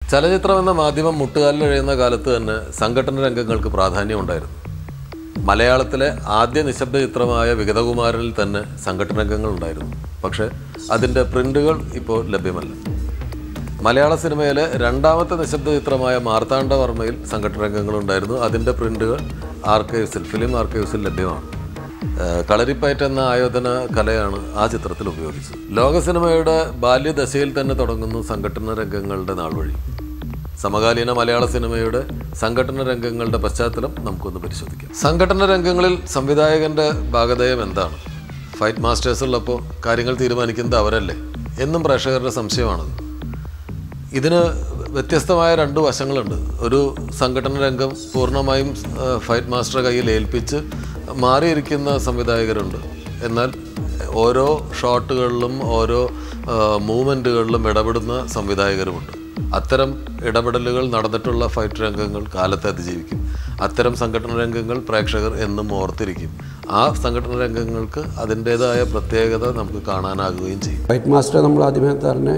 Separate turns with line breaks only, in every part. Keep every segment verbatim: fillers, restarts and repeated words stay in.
ചലച്ചിത്രമെന്ന മാധ്യമം മുട്ടുകാലിലെഴുതുന്ന കാലത്ത് തന്നെ സംഘടന രംഗങ്ങൾക്ക് പ്രാധാന്യമുണ്ടായിരുന്നു. മലയാളത്തിലെ ആദ്യ നിശബ്ദ ചിത്രമായ വിഗതകുമാരനിൽ തന്നെ സംഘടന രംഗങ്ങൾ ഉണ്ടായിരുന്നു. പക്ഷേ അതിൻ്റെ പ്രിൻ്റുകൾ ഇപ്പോൾ ലഭ്യമല്ല. മലയാള സിനിമയിലെ രണ്ടാമത്തെ നിശബ്ദ ചിത്രമായ മാർത്താണ്ഡവർമ്മയിൽ സംഘടന രംഗങ്ങളുണ്ടായിരുന്നു. അതിൻ്റെ പ്രിൻ്റുകൾ ആർക്കൈവ്സിൽ ഫിലിം ആർക്കൈവ്സിൽ ലഭ്യമാണ്. കളരിപ്പയറ്റ് എന്ന ആയോധന കലയാണ് ആ ചിത്രത്തിൽ ഉപയോഗിച്ചത്. ലോക സിനിമയുടെ ബാല്യദശയിൽ തന്നെ തുടങ്ങുന്നു സംഘടന രംഗങ്ങളുടെ നാൾവഴി. സമകാലീന മലയാള സിനിമയുടെ സംഘടന രംഗങ്ങളുടെ പശ്ചാത്തലം നമുക്കൊന്ന് പരിശോധിക്കാം. സംഘടന രംഗങ്ങളിൽ സംവിധായകൻ്റെ ഭാഗധേയം എന്താണ്? ഫൈറ്റ് മാസ്റ്റേഴ്സുള്ളപ്പോൾ കാര്യങ്ങൾ തീരുമാനിക്കുന്നത് അവരല്ലേ എന്നും പ്രേക്ഷകരുടെ സംശയമാണത്. ഇതിന് വ്യത്യസ്തമായ രണ്ട് വശങ്ങളുണ്ട്. ഒരു സംഘടന രംഗം പൂർണ്ണമായും ഫൈറ്റ് മാസ്റ്റർ കയ്യിൽ ഏൽപ്പിച്ച് മാറിയിരിക്കുന്ന സംവിധായകരുണ്ട്. എന്നാൽ ഓരോ ഷോട്ടുകളിലും ഓരോ മൂവ്മെൻറ്റുകളിലും ഇടപെടുന്ന സംവിധായകരുമുണ്ട്. അത്തരം ഇടപെടലുകൾ നടന്നിട്ടുള്ള ഫൈറ്റ് രംഗങ്ങൾ കാലത്തെ അതിജീവിക്കും. അത്തരം സംഘടന രംഗങ്ങൾ പ്രേക്ഷകർ എന്നും ഓർത്തിരിക്കും. ആ സംഘടന രംഗങ്ങൾക്ക് അതിൻ്റേതായ പ്രത്യേകത നമുക്ക് കാണാനാകുകയും ചെയ്യും.
ഫൈറ്റ് മാസ്റ്റർ നമ്മൾ ആദ്യമേ തന്നെ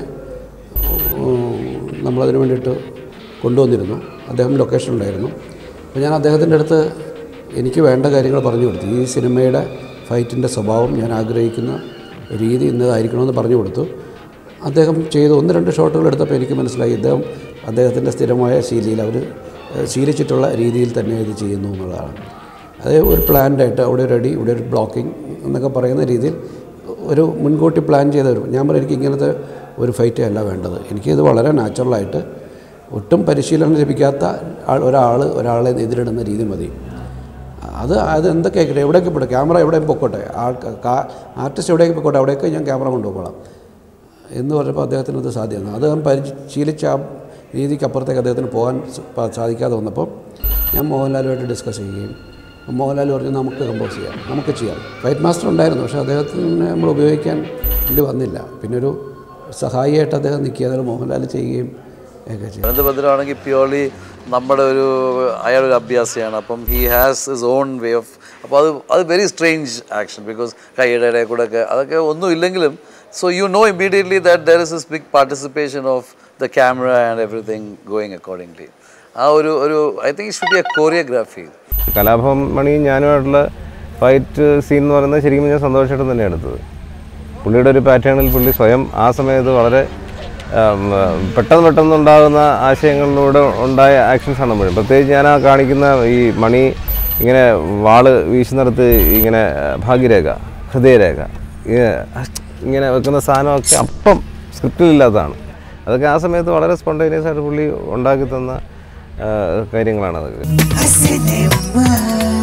നമ്മളതിന് വേണ്ടിയിട്ട് കൊണ്ടുവന്നിരുന്നു. അദ്ദേഹം ലൊക്കേഷൻ ഉണ്ടായിരുന്നു. അപ്പോൾ ഞാൻ അദ്ദേഹത്തിൻ്റെ അടുത്ത് എനിക്ക് വേണ്ട കാര്യങ്ങൾ പറഞ്ഞു കൊടുത്തു. ഈ സിനിമയുടെ ഫൈറ്റിൻ്റെ സ്വഭാവം ഞാൻ ആഗ്രഹിക്കുന്ന രീതി ഇന്നതായിരിക്കണമെന്ന് പറഞ്ഞു കൊടുത്തു. അദ്ദേഹം ചെയ്ത് ഒന്ന് രണ്ട് ഷോട്ടുകൾ എടുത്തപ്പോൾ എനിക്ക് മനസ്സിലായി ഇദ്ദേഹം അദ്ദേഹത്തിൻ്റെ സ്ഥിരമായ ശൈലിയിൽ അവർ ശീലിച്ചിട്ടുള്ള രീതിയിൽ തന്നെ ഇത് ചെയ്യുന്നു എന്നുള്ളതാണ്. അത് ഒരു പ്ലാൻഡായിട്ട് അവിടെ ഒരു അടി ഇവിടെ ഒരു ബ്ലോക്കിംഗ് എന്നൊക്കെ പറയുന്ന രീതിയിൽ ഒരു മുൻകൂട്ടി പ്ലാൻ ചെയ്ത് വരും. ഞാൻ പറയും എനിക്ക് ഇങ്ങനത്തെ ഒരു ഫൈറ്റ് അല്ല വേണ്ടത്. എനിക്കിത് വളരെ നാച്ചുറലായിട്ട് ഒട്ടും പരിശീലനം ലഭിക്കാത്ത ആൾ ഒരാൾ ഒരാളെ എതിരിടുന്ന രീതി മതി. അത് അത് എന്തൊക്കെ ആയിക്കോട്ടെ, എവിടെയൊക്കെ പോട്ടെ, ക്യാമറ എവിടെയും പൊക്കോട്ടെ, ആൾ ആർട്ടിസ്റ്റ് എവിടെയൊക്കെ പൊക്കോട്ടെ, അവിടെയൊക്കെ ഞാൻ ക്യാമറ കൊണ്ടുപോകണം എന്ന് പറഞ്ഞപ്പോൾ അദ്ദേഹത്തിന് അത് സാധ്യമാണ്. അദ്ദേഹം പരിശീലിച്ച ആ രീതിക്ക് അപ്പുറത്തേക്ക് അദ്ദേഹത്തിന് പോകാൻ സാധിക്കാതെ വന്നപ്പോൾ ഞാൻ മോഹൻലാലുമായിട്ട് ഡിസ്കസ് ചെയ്യുകയും മോഹൻലാൽ പറഞ്ഞു നമുക്ക് കമ്പോസ് ചെയ്യാം, നമുക്ക് ചെയ്യാം. ഫൈറ്റ് മാസ്റ്റർ ഉണ്ടായിരുന്നു, പക്ഷേ അദ്ദേഹത്തിന് നമ്മൾ ഉപയോഗിക്കാൻ വേണ്ടി വന്നില്ല. പിന്നെ ഒരു സഹായിയായിട്ട് അദ്ദേഹം നിൽക്കുക, അതിൽ മോഹൻലാൽ ചെയ്യുകയും ഒക്കെ ചെയ്യും.
അനന്തഭദ്രമാണെങ്കിൽ പ്യോർലി നമ്മുടെ ഒരു അയാളൊരു അഭ്യാസിയാണ്. അപ്പം he has his own way off. അപ്പോൾ അത് അത് വെരി സ്ട്രേഞ്ച് ആക്ഷൻ ബിക്കോസ് കൈയുടെ ഇടയിൽ കൂടെ ഒക്കെ അതൊക്കെ ഒന്നും ഇല്ലെങ്കിലും so you know immediately that there is a big participation of the camera and everything going accordingly. ആ ഒരു ഒരു I think it should be a choreography.
Kalabhavan മണിയും ഞാനുമായിട്ടുള്ള ഫൈറ്റ് സീൻ എന്ന് പറയുന്നത് ശരിക്കും ഞാൻ സന്തോഷമായിട്ട് തന്നെ എടുത്തത്. പുള്ളിയുടെ ഒരു പാറ്റേണിൽ പുള്ളി സ്വയം ആ സമയത്ത് വളരെ പെട്ടെന്ന് പെട്ടെന്നുണ്ടാകുന്ന ആശയങ്ങളിലൂടെ ഉണ്ടായ ആക്ഷൻസാണ് മുഴുവൻ. പ്രത്യേകിച്ച് ഞാൻ ആ കാണിക്കുന്ന ഈ മണി ഇങ്ങനെ വാള് വീശുന്നിടത്ത് ഇങ്ങനെ ഭാഗ്യരേഖ, ഹൃദയരേഖ ഇങ്ങനെ വെക്കുന്ന സാധനമൊക്കെ അപ്പം സ്ക്രിപ്റ്റിലില്ലാത്തതാണ്. അതൊക്കെ ആ സമയത്ത് വളരെ സ്പോണ്ടേനിയസ് ആയിട്ട് പുള്ളി ഉണ്ടാക്കി തന്ന കാര്യങ്ങളാണ് അതൊക്കെ.